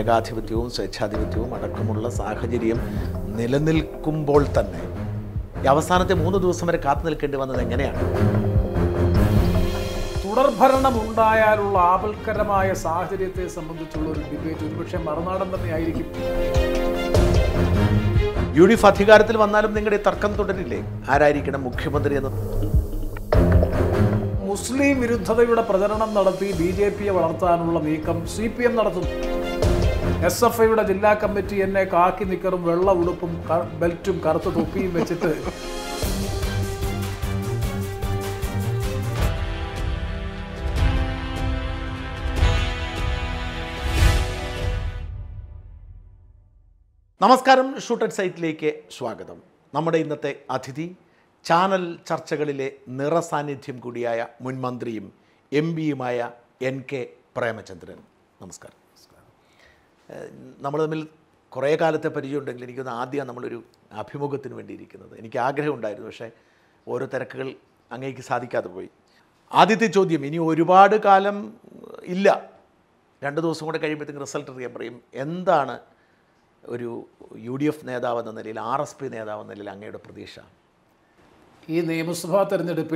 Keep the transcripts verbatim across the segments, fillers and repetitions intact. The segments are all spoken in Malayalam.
ഏകാധിപത്യവും സ്വേച്ഛാധിപത്യവും അടക്കമുള്ള സാഹചര്യം നിലനിൽക്കുമ്പോൾ തന്നെ ഈ അവസാനത്തെ മൂന്ന് ദിവസം വരെ കാത്തു നിൽക്കേണ്ടി വന്നത് എങ്ങനെയാണ്? തുടർഭരണം ഉണ്ടായാലുള്ള ആപൽക്കരമായ സാഹചര്യത്തെ സംബന്ധിച്ചുള്ള ഒരു ഡിബേറ്റ് ഒരുപക്ഷെ മറുനാടൻ തന്നെ ആയിരിക്കും. യു ഡി എഫ് അധികാരത്തിൽ വന്നാലും നിങ്ങളുടെ തർക്കം തുടരില്ലേ? ആരായിരിക്കണം മുഖ്യമന്ത്രി എന്ന്? മുസ്ലിം വിരുദ്ധതയുടെ പ്രചരണം നടത്തി ബി ജെ പിയെ വളർത്താനുള്ള നീക്കം സി പി എം നടത്തുന്നു. എസ് എഫ് ഐയുടെ ജില്ലാ കമ്മിറ്റി എന്നെ കാക്കി നിക്കറും വെള്ള ഉടുപ്പും ബെൽറ്റും കറുത്ത തൊപ്പിയും വെച്ചിട്ട് നമസ്കാരം, ഷൂട്ടഡ് സൈറ്റിലേക്ക് സ്വാഗതം. നമ്മുടെ ഇന്നത്തെ അതിഥി ചാനൽ ചർച്ചകളിലെ നിറസാന്നിധ്യം കൂടിയായ മുൻ മന്ത്രിയും എം പിയുമായ എൻ കെ പ്രേമചന്ദ്രൻ. നമസ്കാരം. നമ്മൾ തമ്മിൽ കുറേ കാലത്തെ പരിചയമുണ്ടെങ്കിൽ എനിക്കൊന്ന് ആദ്യം നമ്മളൊരു അഭിമുഖത്തിന് വേണ്ടിയിരിക്കുന്നത്. എനിക്ക് ആഗ്രഹമുണ്ടായിരുന്നു, പക്ഷേ ഓരോ തിരക്കുകൾ അങ്ങേക്ക് സാധിക്കാതെ പോയി. ആദ്യത്തെ ചോദ്യം, ഇനി ഒരുപാട് കാലം ഇല്ല, രണ്ട് ദിവസം കൂടെ കഴിയുമ്പോഴത്തേക്കും റിസൾട്ട് അറിയാൻ പറയും. എന്താണ് ഒരു യു ഡി എഫ് നേതാവ് എന്ന നിലയിൽ, ആർ എസ് പി നേതാവ് എന്ന നിലയിൽ അങ്ങയുടെ പ്രതീക്ഷ? ഈ നിയമസഭാ തെരഞ്ഞെടുപ്പിൽ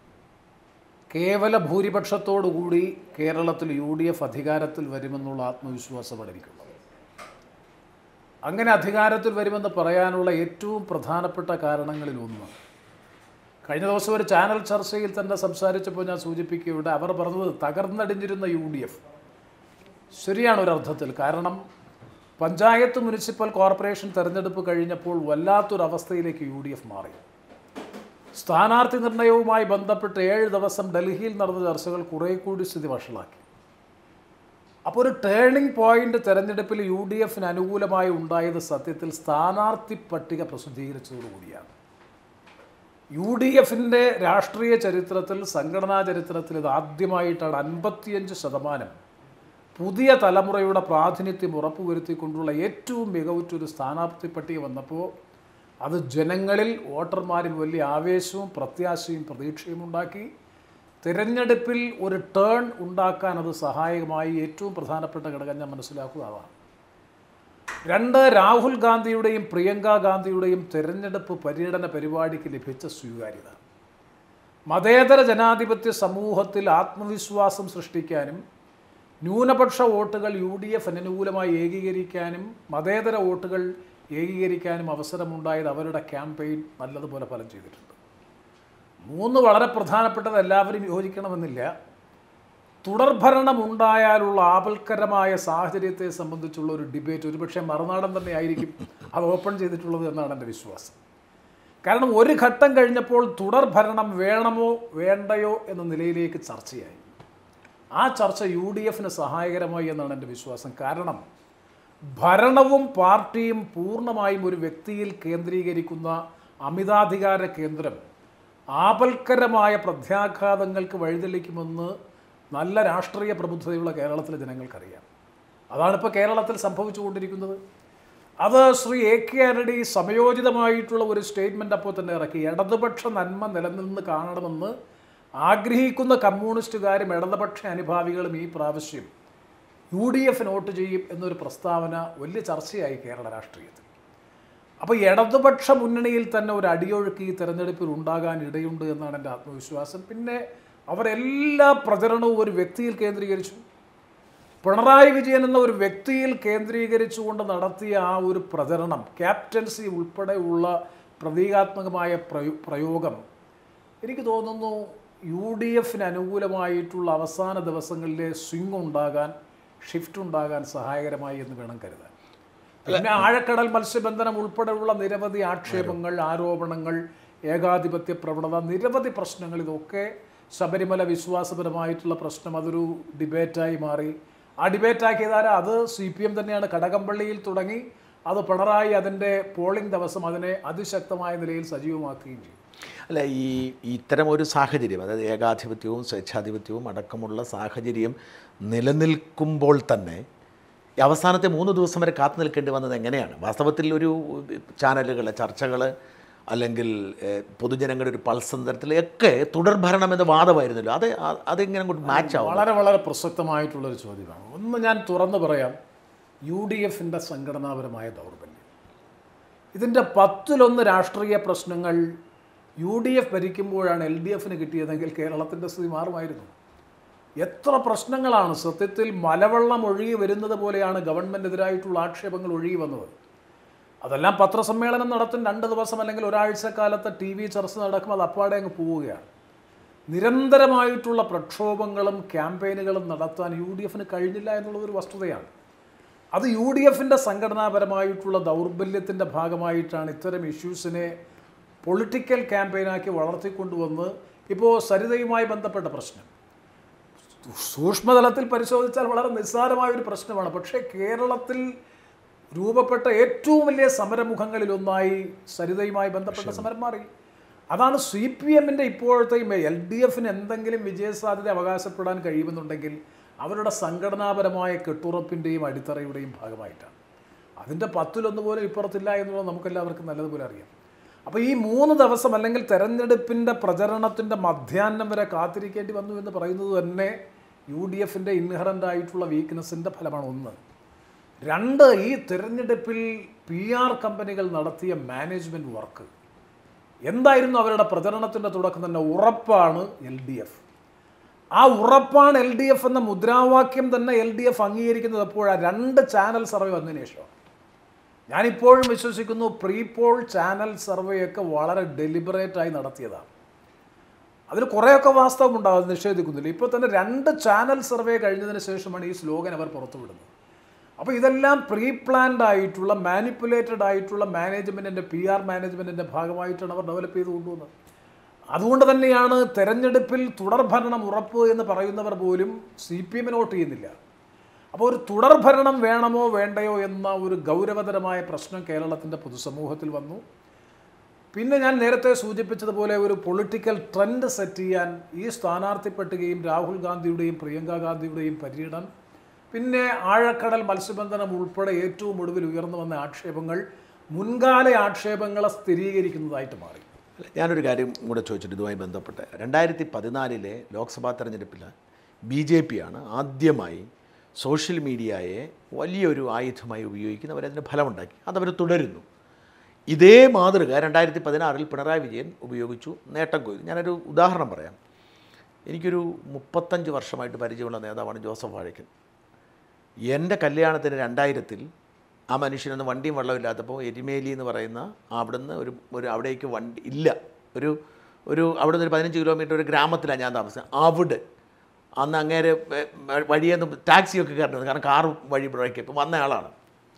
കേവല ഭൂരിപക്ഷത്തോടുകൂടി കേരളത്തിൽ യു ഡി എഫ് അധികാരത്തിൽ വരുമെന്നുള്ള ആത്മവിശ്വാസമാണ് എനിക്കുള്ളത്. അങ്ങനെ അധികാരത്തിൽ വരുമെന്ന് പറയാനുള്ള ഏറ്റവും പ്രധാനപ്പെട്ട കാരണങ്ങളിലൊന്ന്, കഴിഞ്ഞ ദിവസം ഒരു ചാനൽ ചർച്ചയിൽ തന്നെ സംസാരിച്ചപ്പോൾ ഞാൻ സൂചിപ്പിക്കുകയുണ്ട്. അവർ പറഞ്ഞത് തകർന്നടിഞ്ഞിരുന്ന യു ഡി എഫ് ശരിയാണ് ഒരർത്ഥത്തിൽ. കാരണം പഞ്ചായത്ത് മുനിസിപ്പൽ കോർപ്പറേഷൻ തെരഞ്ഞെടുപ്പ് കഴിഞ്ഞപ്പോൾ വല്ലാത്തൊരവസ്ഥയിലേക്ക് യു ഡി എഫ് മാറി. സ്ഥാനാർത്ഥി നിർണയവുമായി ബന്ധപ്പെട്ട് ഏഴ് ദിവസം ഡൽഹിയിൽ നടന്ന ചർച്ചകൾ കുറേ കൂടി സ്ഥിതി വഷളാക്കി. അപ്പോൾ ഒരു ടേണിംഗ് പോയിന്റ് തെരഞ്ഞെടുപ്പിൽ യു ഡി എഫിന് അനുകൂലമായി ഉണ്ടായത് സത്യത്തിൽ സ്ഥാനാർത്ഥി പട്ടിക പ്രസിദ്ധീകരിച്ചതോടുകൂടിയാണ്. യു ഡി എഫിൻ്റെ രാഷ്ട്രീയ ചരിത്രത്തിൽ, സംഘടനാ ചരിത്രത്തിൽ ഇത് ആദ്യമായിട്ടാണ് അൻപത്തിയഞ്ച് ശതമാനം പുതിയ തലമുറയുടെ പ്രാതിനിധ്യം ഉറപ്പുവരുത്തിക്കൊണ്ടുള്ള ഏറ്റവും മികവുറ്റൊരു സ്ഥാനാർത്ഥി പട്ടിക വന്നപ്പോൾ അത് ജനങ്ങളിൽ, വോട്ടർമാരിൽ വലിയ ആവേശവും പ്രത്യാശയും പ്രതീക്ഷയും ഉണ്ടാക്കി. തിരഞ്ഞെടുപ്പിൽ ഒരു ടേൺ ഉണ്ടാക്കാൻ അത് സഹായകമായി. ഏറ്റവും പ്രധാനപ്പെട്ട ഘടകം ഞാൻ മനസ്സിലാക്കുക അതാണ്. രണ്ട്, രാഹുൽ ഗാന്ധിയുടെയും പ്രിയങ്ക ഗാന്ധിയുടെയും തിരഞ്ഞെടുപ്പ് പര്യടന പരിപാടിക്ക് ലഭിച്ച സ്വീകാര്യത മതേതര ജനാധിപത്യ സമൂഹത്തിൽ ആത്മവിശ്വാസം സൃഷ്ടിക്കാനും ന്യൂനപക്ഷ വോട്ടുകൾ യു ഡി എഫ് അനുകൂലമായി ഏകീകരിക്കാനും മതേതര വോട്ടുകൾ ഏകീകരിക്കാനും അവസരമുണ്ടായത് അവരുടെ ക്യാമ്പയിൻ നല്ലതുപോലെ ഫലം ചെയ്തിട്ടുണ്ട്. മൂന്ന്, വളരെ പ്രധാനപ്പെട്ടത് എല്ലാവരും യോജിക്കണമെന്നില്ല, തുടർഭരണം ഉണ്ടായാലുള്ള ആപൽക്കരമായ സാഹചര്യത്തെ സംബന്ധിച്ചുള്ള ഒരു ഡിബേറ്റ് ഒരുപക്ഷെ മറുനാടൻ തന്നെ ആയിരിക്കും അത് ഓപ്പൺ ചെയ്തിട്ടുള്ളത് എന്നാണ് എൻ്റെ വിശ്വാസം. കാരണം ഒരു ഘട്ടം കഴിഞ്ഞപ്പോൾ തുടർഭരണം വേണമോ വേണ്ടയോ എന്ന നിലയിലേക്ക് ചർച്ചയായി. ആ ചർച്ച യു ഡി എഫിന് സഹായകരമായി എന്നാണ് എൻ്റെ വിശ്വാസം. കാരണം ഭരണവും പാർട്ടിയും പൂർണ്ണമായും ഒരു വ്യക്തിയിൽ കേന്ദ്രീകരിക്കുന്ന അമിതാധികാര കേന്ദ്രം ആപൽക്കരമായ പ്രത്യാഘാതങ്ങൾക്ക് വഴിതെളിക്കുമെന്ന് നല്ല രാഷ്ട്രീയ പ്രബുദ്ധതയുള്ള കേരളത്തിലെ ജനങ്ങൾക്കറിയാം. അതാണിപ്പോൾ കേരളത്തിൽ സംഭവിച്ചുകൊണ്ടിരിക്കുന്നത്. അത് ശ്രീ എ കെ ആന്റണി സമയോചിതമായിട്ടുള്ള ഒരു സ്റ്റേറ്റ്മെൻ്റ് അപ്പോൾ തന്നെ ഇറക്കി. ഇടതുപക്ഷ നന്മ നിലനിന്ന് കാണണമെന്ന് ആഗ്രഹിക്കുന്ന കമ്മ്യൂണിസ്റ്റുകാരും ഇടതുപക്ഷ അനുഭാവികളും ഈ പ്രാവശ്യം യു ഡി എഫിന് വോട്ട് ചെയ്യും എന്നൊരു പ്രസ്താവന വലിയ ചർച്ചയായി കേരള രാഷ്ട്രീയത്തിൽ. അപ്പോൾ ഇടതുപക്ഷ മുന്നണിയിൽ തന്നെ ഒരു അടിയൊഴുക്ക് ഈ തെരഞ്ഞെടുപ്പിൽ ഉണ്ടാകാൻ ഇടയുണ്ട് എന്നാണ് എൻ്റെ ആത്മവിശ്വാസം. പിന്നെ അവരെല്ലാ പ്രചരണവും ഒരു വ്യക്തിയിൽ കേന്ദ്രീകരിച്ചു. പിണറായി വിജയൻ എന്ന ഒരു വ്യക്തിയിൽ കേന്ദ്രീകരിച്ചുകൊണ്ട് നടത്തിയ ആ ഒരു പ്രചരണം, ക്യാപ്റ്റൻസി ഉൾപ്പെടെയുള്ള പ്രതീകാത്മകമായ പ്രയോഗം, എനിക്ക് തോന്നുന്നു യു ഡി എഫിന് അനുകൂലമായിട്ടുള്ള അവസാന ദിവസങ്ങളിലെ സ്വിംഗ് ഉണ്ടാകാൻ, ഷിഫ്റ്റ് ഉണ്ടാകാൻ സഹായകരമായി എന്ന് വേണം കരുതാൻ. പിന്നെ ആഴക്കടൽ മത്സ്യബന്ധനം ഉൾപ്പെടെയുള്ള നിരവധി ആക്ഷേപങ്ങൾ, ആരോപണങ്ങൾ, ഏകാധിപത്യ പ്രവണത, നിരവധി പ്രശ്നങ്ങൾ, ഇതൊക്കെ ശബരിമല വിശ്വാസപരമായിട്ടുള്ള പ്രശ്നം അതൊരു ഡിബേറ്റായി മാറി. ആ ഡിബേറ്റാക്കിയതാരാ? അത് സി പി എം തന്നെയാണ്. കടകംപള്ളിയിൽ തുടങ്ങി അത് പിണറായി അതിൻ്റെ പോളിംഗ് ദിവസം അതിനെ അതിശക്തമായ നിലയിൽ സജീവമാക്കുകയും ചെയ്തു. അല്ല, ഈ ഇത്തരം ഒരു സാഹചര്യം, അതായത് ഏകാധിപത്യവും സ്വേച്ഛാധിപത്യവും അടക്കമുള്ള സാഹചര്യം നിലനിൽക്കുമ്പോൾ തന്നെ അവസാനത്തെ മൂന്ന് ദിവസം വരെ കാത്തു നിൽക്കേണ്ടി വന്നത് എങ്ങനെയാണ്? വാസ്തവത്തിൽ ഒരു ചാനലുകൾ, ചർച്ചകൾ, അല്ലെങ്കിൽ പൊതുജനങ്ങളുടെ ഒരു പൾസ് തരത്തിലൊക്കെ തുടർഭരണം എന്ന വാദമായിരുന്നല്ലോ. അത് അതെങ്ങനെ അങ്ങോട്ട് മാച്ച് ആവും? വളരെ വളരെ പ്രസക്തമായിട്ടുള്ളൊരു ചോദ്യമാണ്. ഒന്ന് ഞാൻ തുറന്നു പറയാം, യു ഡി എഫിൻ്റെ സംഘടനാപരമായ ദൗർബല്യം. ഇതിൻ്റെ പത്തിലൊന്ന് രാഷ്ട്രീയ പ്രശ്നങ്ങൾ യു ഡി എഫ് ഭരിക്കുമ്പോഴാണ് എൽ ഡി എഫിന് കിട്ടിയതെങ്കിൽ കേരളത്തിൻ്റെ സ്ഥിതി മാറുമായിരുന്നു. എത്ര പ്രശ്നങ്ങളാണ് സത്യത്തിൽ മലവെള്ളം ഒഴുകി വരുന്നത് പോലെയാണ് ഗവൺമെൻറ്റിനെതിരായിട്ടുള്ള ആക്ഷേപങ്ങൾ ഒഴുകി വന്നത്. അതെല്ലാം പത്രസമ്മേളനം നടത്തും, രണ്ട് ദിവസം അല്ലെങ്കിൽ ഒരാഴ്ചക്കാലത്തെ ടി വി ചർച്ച നടക്കും, അത് അപ്പാടെ അങ്ങ് പോവുകയാണ്. നിരന്തരമായിട്ടുള്ള പ്രക്ഷോഭങ്ങളും ക്യാമ്പയിനുകളും നടത്താൻ യു ഡി എഫിന് കഴിഞ്ഞില്ല എന്നുള്ളതൊരു വസ്തുതയാണ്. അത് യു ഡി എഫിൻ്റെ സംഘടനാപരമായിട്ടുള്ള ദൗർബല്യത്തിൻ്റെ ഭാഗമായിട്ടാണ് ഇത്തരം ഇഷ്യൂസിനെ പൊളിറ്റിക്കൽ ക്യാമ്പയിനാക്കി വളർത്തിക്കൊണ്ടുവന്ന് ഇപ്പോൾ സരിതയുമായി ബന്ധപ്പെട്ട പ്രശ്നം സൂക്ഷ്മതലത്തിൽ പരിശോധിച്ചാൽ വളരെ നിസ്സാരമായൊരു പ്രശ്നമാണ്. പക്ഷേ കേരളത്തിൽ രൂപപ്പെട്ട ഏറ്റവും വലിയ സമരമുഖങ്ങളിലൊന്നായി സരിതയുമായി ബന്ധപ്പെട്ട സമരം മാറി. അതാണ് സി പി എമ്മിൻ്റെ ഇപ്പോഴത്തെയും എൽ ഡി എഫിന് എന്തെങ്കിലും വിജയസാധ്യത അവകാശപ്പെടാൻ കഴിയുമെന്നുണ്ടെങ്കിൽ അവരുടെ സംഘടനാപരമായ കെട്ടുറപ്പിൻ്റെയും അടിത്തറയുടെയും ഭാഗമായിട്ടാണ്. അതിൻ്റെ പത്തിലൊന്ന് പോലും ഇപ്പുറത്തില്ല എന്നുള്ളത് നമുക്കെല്ലാവർക്കും നല്ലതുപോലെ അറിയാം. അപ്പോൾ ഈ മൂന്ന് ദിവസം അല്ലെങ്കിൽ തെരഞ്ഞെടുപ്പിൻ്റെ പ്രചരണത്തിൻ്റെ മധ്യാഹ്നം വരെ കാത്തിരിക്കേണ്ടി വന്നു എന്ന് പറയുന്നത് തന്നെ യു ഡി എഫിൻ്റെ ഇൻഹറൻ്റ് ആയിട്ടുള്ള വീക്ക്നെസ്സിൻ്റെ ഫലമാണ്. ഒന്ന്. രണ്ട്, ഈ തിരഞ്ഞെടുപ്പിൽ പി ആർ കമ്പനികൾ നടത്തിയ മാനേജ്മെൻറ്റ് വർക്ക് എന്തായിരുന്നു? അവരുടെ പ്രചരണത്തിൻ്റെ തുടക്കം തന്നെ ഉറപ്പാണ് എൽ ഡി എഫ്. ആ ഉറപ്പാണ് എൽ ഡി എഫ് എന്ന മുദ്രാവാക്യം തന്നെ എൽ ഡി എഫ് അംഗീകരിക്കുന്നത് എപ്പോഴാണ്? രണ്ട് ചാനൽ സർവേ വന്നതിന് ശേഷം. ഞാനിപ്പോഴും വിശ്വസിക്കുന്നു പ്രീ പോൾ ചാനൽ സർവേയൊക്കെ വളരെ ഡെലിബറേറ്റായി നടത്തിയതാണ്. അതിൽ കുറേയൊക്കെ വാസ്തവമുണ്ടാകും, നിഷേധിക്കുന്നില്ല. ഇപ്പോൾ തന്നെ രണ്ട് ചാനൽ സർവേ കഴിഞ്ഞതിന് ശേഷമാണ് ഈ സ്ലോഗൻ അവർ പുറത്തുവിടുന്നത്. അപ്പോൾ ഇതെല്ലാം പ്രീ പ്ലാൻഡ് ആയിട്ടുള്ള മാനിപ്പുലേറ്റഡ് ആയിട്ടുള്ള മാനേജ്മെൻറ്റിൻ്റെ പി ആർ മാനേജ്മെൻറ്റിൻ്റെ ഭാഗമായിട്ടാണ് അവർ ഡെവലപ്പ് ചെയ്ത് കൊണ്ടുവന്നത്. അതുകൊണ്ട് തന്നെയാണ് തെരഞ്ഞെടുപ്പിൽ തുടർഭരണം ഉറപ്പ് എന്ന് പറയുന്നവർ പോലും സി പി എമ്മിന് വോട്ട് ചെയ്യുന്നില്ല. അപ്പോൾ ഒരു തുടർഭരണം വേണമോ വേണ്ടയോ എന്ന ഒരു ഗൗരവതരമായ പ്രശ്നം കേരളത്തിൻ്റെ പൊതുസമൂഹത്തിൽ വന്നു. പിന്നെ ഞാൻ നേരത്തെ സൂചിപ്പിച്ചതുപോലെ ഒരു പൊളിറ്റിക്കൽ ട്രെൻഡ് സെറ്റ് ചെയ്യാൻ ഈ സ്ഥാനാർത്ഥി പട്ടികയും രാഹുൽ ഗാന്ധിയുടെയും പ്രിയങ്ക ഗാന്ധിയുടെയും പര്യടനം, പിന്നെ ആഴക്കടൽ മത്സ്യബന്ധനം ഉൾപ്പെടെ ഏറ്റവും ഒടുവിൽ ഉയർന്നു വന്ന ആക്ഷേപങ്ങൾ മുൻകാല ആക്ഷേപങ്ങളെ സ്ഥിരീകരിക്കുന്നതായിട്ട് മാറി. ഞാനൊരു കാര്യം കൂടെ ചോദിച്ചിട്ട് ഇതുമായി ബന്ധപ്പെട്ട് രണ്ടായിരത്തി പതിനാലിലെ ലോക്സഭാ തെരഞ്ഞെടുപ്പിൽ ബി ജെ പി ആണ് ആദ്യമായി സോഷ്യൽ മീഡിയയെ വലിയൊരു ആയുധമായി ഉപയോഗിക്കുന്ന അവരതിന് ഫലമുണ്ടാക്കി. അതവർ തുടരുന്നു. ഇതേ മാതൃക രണ്ടായിരത്തി പതിനാറിൽ പിണറായി വിജയൻ ഉപയോഗിച്ചു, നേട്ടം കൊയ്തു. ഞാനൊരു ഉദാഹരണം പറയാം. എനിക്കൊരു മുപ്പത്തഞ്ച് വർഷമായിട്ട് പരിചയമുള്ള നേതാവാണ് ജോസഫ് വാഴക്കൻ. എൻ്റെ കല്യാണത്തിന് രണ്ടായിരത്തിൽ ആ മനുഷ്യനൊന്ന് വണ്ടിയും വെള്ളമില്ലാത്തപ്പോൾ എരിമേലി എന്ന് പറയുന്ന അവിടുന്ന് ഒരു ഒരു അവിടേക്ക് വണ്ടി ഇല്ല, ഒരു ഒരു അവിടെ നിന്ന് ഒരു പതിനഞ്ച് കിലോമീറ്റർ ഒരു ഗ്രാമത്തിലാണ് ഞാൻ താമസിച്ചത്. അവിടെ അന്ന് അങ്ങേരെ വഴിയെന്ന് ടാക്സിയൊക്കെ കയറുന്നത്, കാരണം കാർ വഴി ബ്രേക്ക് ഇപ്പം വന്ന ആളാണ്.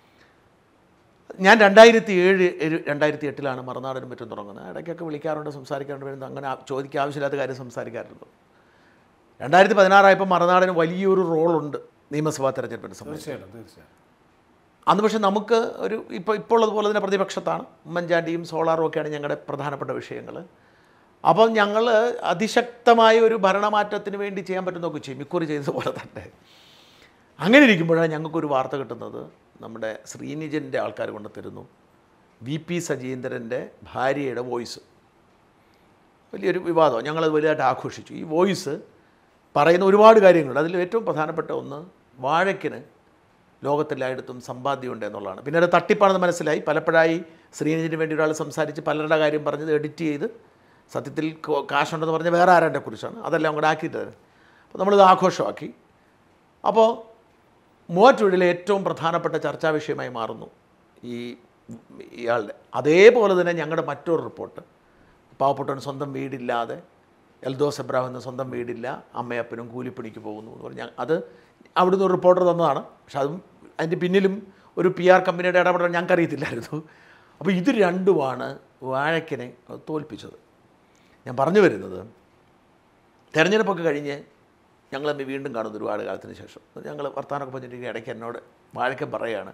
ഞാൻ രണ്ടായിരത്തി ഏഴ് രണ്ടായിരത്തി എട്ടിലാണ് മറുനാടനും മറ്റും തുടങ്ങുന്നത്. ഇടയ്ക്കൊക്കെ വിളിക്കാറുണ്ട്, സംസാരിക്കാറുണ്ട്, വരുന്നത് അങ്ങനെ ചോദിക്കാൻ ആവശ്യമില്ലാത്ത കാര്യം സംസാരിക്കാറുണ്ട്. രണ്ടായിരത്തി പതിനാറായപ്പോൾ മറുനാടന് വലിയൊരു റോളുണ്ട് നിയമസഭാ തെരഞ്ഞെടുപ്പിനെ സംബന്ധിച്ച്. തീർച്ചയായും. അന്ന് പക്ഷേ നമുക്ക് ഒരു ഇപ്പോൾ ഇപ്പോൾ ഉള്ളതുപോലെ തന്നെ പ്രതിപക്ഷത്താണ്. ഉമ്മൻചാണ്ടിയും സോളാറും ഒക്കെയാണ് ഞങ്ങളുടെ പ്രധാനപ്പെട്ട വിഷയങ്ങൾ. അപ്പം ഞങ്ങൾ അതിശക്തമായ ഒരു ഭരണമാറ്റത്തിന് വേണ്ടി ചെയ്യാൻ പറ്റുന്നതൊക്കെ ചെയ്യും, ഇക്കുറി ചെയ്തതുപോലെ തന്നെ. അങ്ങനെ ഇരിക്കുമ്പോഴാണ് ഞങ്ങൾക്കൊരു വാർത്ത കിട്ടുന്നത്, നമ്മുടെ ശ്രീനിജൻ്റെ ആൾക്കാർ കൊണ്ട് തരുന്നു വി പി സജീന്ദ്രൻ്റെ ഭാര്യയുടെ വോയിസ്. വലിയൊരു വിവാദം, ഞങ്ങളത് വലുതായിട്ട് ആഘോഷിച്ചു. ഈ വോയിസ് പറയുന്ന ഒരുപാട് കാര്യങ്ങളുണ്ട്. അതിൽ ഏറ്റവും പ്രധാനപ്പെട്ട ഒന്ന് വാഴയ്ക്കിന് ലോകത്തെല്ലായിടത്തും സമ്പാദ്യമുണ്ട് എന്നുള്ളതാണ്. പിന്നെ അത് തട്ടിപ്പാണെന്ന് മനസ്സിലായി. പലപ്പോഴായി ശ്രീനിജിന് വേണ്ടി ഒരാൾ സംസാരിച്ച് പലരുടെ കാര്യം പറഞ്ഞത് എഡിറ്റ് ചെയ്ത് സത്യത്തിൽ കാശുണ്ടെന്ന് പറഞ്ഞ് വേറെ ആരാൻ്റെ കുറിച്ചാണ്, അതെല്ലാം കൂടെ ആക്കിയിട്ട് അപ്പോൾ നമ്മളിത് ആഘോഷമാക്കി. അപ്പോൾ മൂവാറ്റുപുഴയിലെ ഏറ്റവും പ്രധാനപ്പെട്ട ചർച്ചാ വിഷയമായി മാറുന്നു ഈ ഇയാളുടെ. അതേപോലെ തന്നെ ഞങ്ങളുടെ മറ്റൊരു റിപ്പോർട്ട്, പാവപ്പെട്ടവന് സ്വന്തം വീടില്ലാതെ എൽദോസ് എബ്രാഹിം എന്ന സ്വന്തം വീടില്ല, അമ്മയപ്പനും കൂലിപ്പണിക്ക് പോകുന്നു എന്ന് പറഞ്ഞാൽ അത് അവിടുന്ന് ഒരു റിപ്പോർട്ടർ തന്നതാണ്. പക്ഷെ അതും അതിൻ്റെ പിന്നിലും ഒരു പി ആർ കമ്പനിയുടെ ഇടപെടൽ ഞങ്ങൾക്കറിയത്തില്ലായിരുന്നു. അപ്പോൾ ഇത് രണ്ടുമാണ് വാഴയ്ക്കനെ തോൽപ്പിച്ചത്. ഞാൻ പറഞ്ഞു വരുന്നത്, തെരഞ്ഞെടുപ്പൊക്കെ കഴിഞ്ഞ് ഞങ്ങൾ തമ്മിൽ വീണ്ടും കാണുന്നു ഒരുപാട് കാലത്തിന് ശേഷം. ഞങ്ങൾ വർത്തമാനമൊക്കെ പറഞ്ഞിട്ടുണ്ടെങ്കിൽ ഇടയ്ക്ക് എന്നോട് വാഴയ്ക്കൻ പറയുകയാണ്,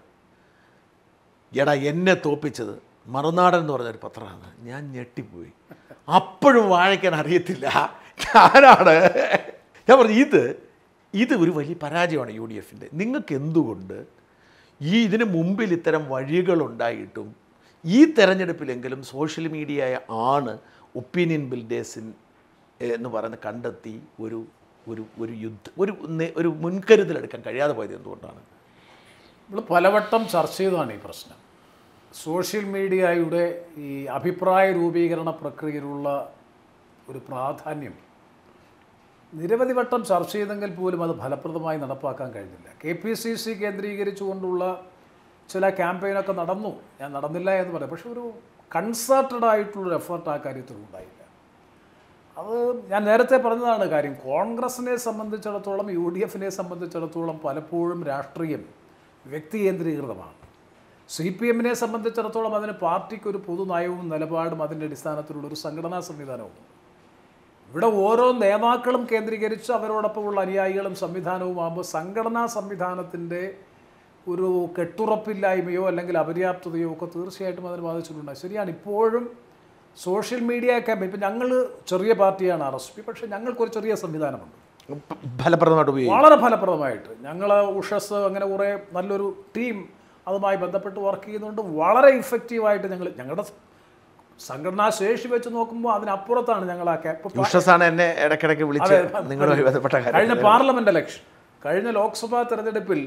എടാ എന്നെ തോൽപ്പിച്ചത് മറുനാടൻ എന്ന് പറഞ്ഞൊരു പത്രമാണ്. ഞാൻ ഞെട്ടിപ്പോയി. അപ്പോഴും വാഴയ്ക്കൻ അറിയത്തില്ല ഞാനാണ്. ഞാൻ പറഞ്ഞു ഇത് ഇത് ഒരു വലിയ പരാജയമാണ് യു ഡി എഫിൻ്റെ. നിങ്ങൾക്ക് എന്തുകൊണ്ട് ഈ ഇതിന് മുമ്പിൽ ഇത്തരം വഴികളുണ്ടായിട്ടും ഈ തെരഞ്ഞെടുപ്പിലെങ്കിലും സോഷ്യൽ മീഡിയ ആണ് ഒപ്പീനിയൻ ബിൽഡേഴ്സിൻ എന്ന് പറയുന്ന കണ്ടെത്തി ഒരു ഒരു ഒരു യുദ്ധ ഒരു ഒരു മുൻകരുതലെടുക്കാൻ കഴിയാതെ പോയത് എന്തുകൊണ്ടാണ്? നമ്മൾ പലവട്ടം ചർച്ച ചെയ്തതാണ് ഈ പ്രശ്നം. സോഷ്യൽ മീഡിയയുടെ ഈ അഭിപ്രായ രൂപീകരണ പ്രക്രിയയിലുള്ള ഒരു പ്രാധാന്യം നിരവധി വട്ടം ചർച്ച ചെയ്തെങ്കിൽ പോലും അത് ഫലപ്രദമായി നടപ്പാക്കാൻ കഴിഞ്ഞില്ല. കെ പി സി സി കേന്ദ്രീകരിച്ചുകൊണ്ടുള്ള ചില ക്യാമ്പയിനൊക്കെ നടന്നു, ഞാൻ നടന്നില്ല എന്ന് പറയാം. പക്ഷെ ഒരു കൺസേർട്ടഡ് ആയിട്ടുള്ളൊരു എഫേർട്ട് ആ കാര്യത്തിൽ ഉണ്ടായില്ല. അത് ഞാൻ നേരത്തെ പറഞ്ഞതാണ് കാര്യം. കോൺഗ്രസിനെ സംബന്ധിച്ചിടത്തോളം യു ഡി എഫിനെ സംബന്ധിച്ചിടത്തോളം പലപ്പോഴും രാഷ്ട്രീയം വ്യക്തി കേന്ദ്രീകൃതമാണ്. സി പി എമ്മിനെ സംബന്ധിച്ചിടത്തോളം അതിന് പാർട്ടിക്ക് ഒരു പൊതു നയവും നിലപാടും അതിൻ്റെ അടിസ്ഥാനത്തിലുള്ള ഒരു സംഘടനാ സംവിധാനവും. ഇവിടെ ഓരോ നേതാക്കളും കേന്ദ്രീകരിച്ച് അവരോടൊപ്പമുള്ള അനുയായികളും സംവിധാനവും ആകുമ്പോൾ സംഘടനാ സംവിധാനത്തിൻ്റെ ഒരു കെട്ടുറപ്പില്ലായ്മയോ അല്ലെങ്കിൽ അപര്യാപ്തതയോ ഒക്കെ തീർച്ചയായിട്ടും അതിന് ബാധിച്ചിട്ടുണ്ട്. ശരിയാണ്, ഇപ്പോഴും സോഷ്യൽ മീഡിയ ക്യാമ്പയിൻ, ഇപ്പം ഞങ്ങൾ ചെറിയ പാർട്ടിയാണ് ആർ എസ് പി, പക്ഷേ ഞങ്ങൾക്കൊരു ചെറിയ സംവിധാനമുണ്ട് ഫലപ്രദമായിട്ട് വളരെ ഫലപ്രദമായിട്ട്. ഞങ്ങൾ ഉഷസ് അങ്ങനെ കുറേ നല്ലൊരു ടീം അതുമായി ബന്ധപ്പെട്ട് വർക്ക് ചെയ്യുന്നതുകൊണ്ട് വളരെ ഇഫക്റ്റീവായിട്ട് ഞങ്ങൾ ഞങ്ങളുടെ സംഘടനാ ശേഷി വെച്ച് നോക്കുമ്പോൾ അതിനപ്പുറത്താണ് ഞങ്ങൾ ആ ഉഷസാണ് എന്നെ ഇടയ്ക്കിടയ്ക്ക് വിളിച്ച് നിങ്ങളുമായി ബന്ധപ്പെട്ട കഴിഞ്ഞ പാർലമെന്റ് ഇലക്ഷൻ, കഴിഞ്ഞ ലോക്സഭാ തെരഞ്ഞെടുപ്പിൽ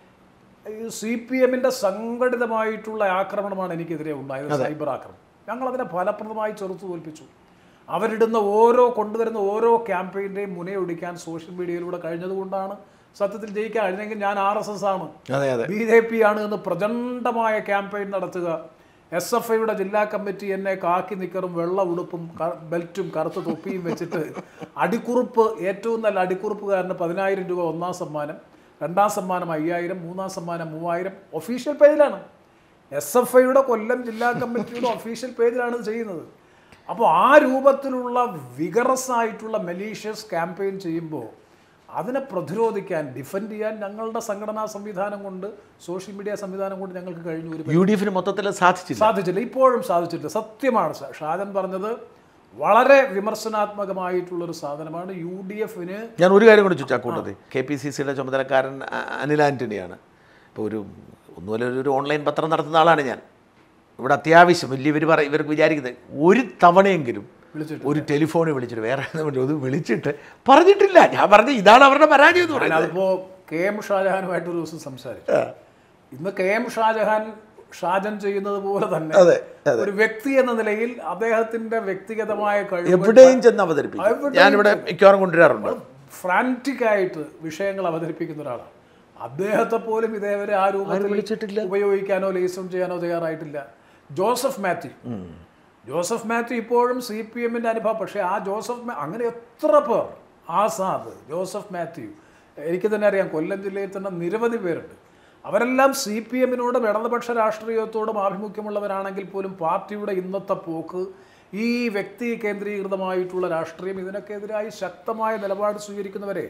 സി പി എമ്മിൻ്റെ സംഘടിതമായിട്ടുള്ള ആക്രമണമാണ് എനിക്കെതിരെ ഉണ്ടായത്, സൈബർ ആക്രമണം. ഞങ്ങളതിനെ ഫലപ്രദമായി ചെറുത്തു തോൽപ്പിച്ചു. അവരിടുന്ന ഓരോ കൊണ്ടുവരുന്ന ഓരോ ക്യാമ്പയിൻ്റെയും മുനയൊടിക്കാൻ സോഷ്യൽ മീഡിയയിലൂടെ കഴിഞ്ഞതുകൊണ്ടാണ് സത്യത്തിൽ ജയിക്കാൻ കഴിഞ്ഞെങ്കിൽ ഞാൻ ആർ എസ് എസ് ആണ്, ബി ജെ പി ആണ് എന്ന് പ്രചണ്ഡമായ ക്യാമ്പയിൻ നടത്തുക. എസ് എഫ് ഐയുടെ ജില്ലാ കമ്മിറ്റി എന്നെ കാക്കി നിക്കറും വെള്ള ഉടുപ്പും ബെൽറ്റും കറുത്ത തൊപ്പിയും വെച്ചിട്ട് അടിക്കുറിപ്പ്, ഏറ്റവും നല്ല അടിക്കുറിപ്പുകാരന് പതിനായിരം രൂപ ഒന്നാം സമ്മാനം, രണ്ടാം സമ്മാനം അയ്യായിരം, മൂന്നാം സമ്മാനം മൂവായിരം ഒഫീഷ്യൽ പേജിലാണ്. എസ് എഫ് ഐയുടെ കൊല്ലം ജില്ലാ കമ്മിറ്റിയുടെ ഒഫീഷ്യൽ പേജിലാണ് ഇത് ചെയ്യുന്നത്. അപ്പോൾ ആ രൂപത്തിലുള്ള വിഗറസ് ആയിട്ടുള്ള മലീഷ്യസ് ക്യാമ്പയിൻ ചെയ്യുമ്പോൾ അതിനെ പ്രതിരോധിക്കാൻ, ഡിഫെൻഡ് ചെയ്യാൻ ഞങ്ങളുടെ സംഘടനാ സംവിധാനം കൊണ്ട്, സോഷ്യൽ മീഡിയ സംവിധാനം കൊണ്ട് ഞങ്ങൾക്ക് കഴിഞ്ഞു. ഒരു യു ഡി എഫിന് മൊത്തത്തിൽ സാധിച്ചില്ല സാധിച്ചില്ല ഇപ്പോഴും സാധിച്ചിട്ടില്ല. സത്യമാണ് ഷാജൻ പറഞ്ഞത്, വളരെ വിമർശനാത്മകമായിട്ടുള്ളൊരു സാധനമാണ് യു ഡി എഫിന്. ഞാൻ ഒരു കാര്യം കൂടി ചോദിച്ചാൽ കൂട്ടത്തിൽ, കെ പി സി സിയുടെ ചുമതലക്കാരൻ അനിൽ ആൻ്റണിയാണ്. ഇപ്പോൾ ഒരു ഒന്നുമല്ല, ഒരു ഓൺലൈൻ പത്രം നടത്തുന്ന ആളാണ് ഞാൻ. ഇവിടെ അത്യാവശ്യം വലിയ ഇവർ പറ ഇവർക്ക് വിചാരിക്കുന്നത് ഒരു തവണയെങ്കിലും ഒരു ടെലിഫോണിൽ വിളിച്ചിട്ട് വേറെ അത് വിളിച്ചിട്ട് പറഞ്ഞിട്ടില്ല. ഞാൻ പറഞ്ഞു ഇതാണ് അവരുടെ പരാജയം എന്ന് പറയുന്നത്. അതിപ്പോൾ കെ എം ഷാജഹാനുമായിട്ട് ഒരു ദിവസം സംസാരിച്ചു. ഇന്ന് കെ എം ഷാജഹാൻ ഷാജൻ ചെയ്യുന്നത് പോലെ തന്നെ ഒരു വ്യക്തി എന്ന നിലയിൽ അദ്ദേഹത്തിന്റെ വ്യക്തിഗതമായ കഴിവ് എവിടെയും ചെന്ന് അവതരിപ്പിക്കും. ഞാനിവിടെ മിക്കവാറും കൊണ്ടുവരാറുണ്ട്. ഫ്രാൻറ്റിക് ആയിട്ട് വിഷയങ്ങൾ അവതരിപ്പിക്കുന്ന ഒരാളാണ്. അദ്ദേഹത്തെ പോലും ഇതേവരെ ആ രൂപത്തിൽ വിളിച്ചിട്ടില്ല, ഉപയോഗിക്കാനോ ലേസം ചെയ്യാനോ തയ്യാറായിട്ടില്ല. ജോസഫ് മാത്യു ജോസഫ് മാത്യു ഇപ്പോഴും സി പി എമ്മിൻ്റെ അനുഭവം. പക്ഷേ ആ ജോസഫ് അങ്ങനെ എത്ര പേർ, ആസാദ്, ജോസഫ് മാത്യു, എനിക്ക് തന്നെ അറിയാം, കൊല്ലം ജില്ലയിൽ തന്നെ നിരവധി പേരുണ്ട്. അവരെല്ലാം സി പി എമ്മിനോടും ഇടതുപക്ഷ രാഷ്ട്രീയത്തോടും ആഭിമുഖ്യമുള്ളവരാണെങ്കിൽ പോലും പാർട്ടിയുടെ ഇന്നത്തെ പോക്ക്, ഈ വ്യക്തി കേന്ദ്രീകൃതമായിട്ടുള്ള രാഷ്ട്രീയം, ഇതിനൊക്കെതിരായി ശക്തമായ നിലപാട് സ്വീകരിക്കുന്നവരെ